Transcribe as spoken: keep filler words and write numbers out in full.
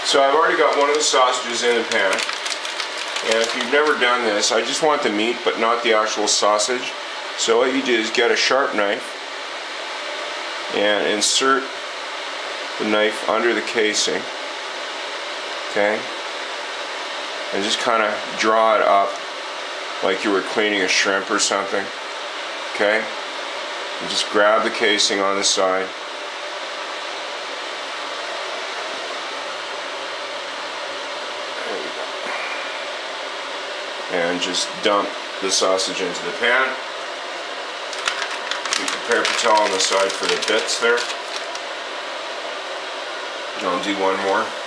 So I've already got one of the sausages in the pan, and if you've never done this, I just want the meat but not the actual sausage. So what you do is get a sharp knife and insert the knife under the casing, okay, and just kind of draw it up like you were cleaning a shrimp or something, okay, and just grab the casing on the side. And just dump the sausage into the pan. Keep the paper towel on the side for the bits there. And I'll do one more.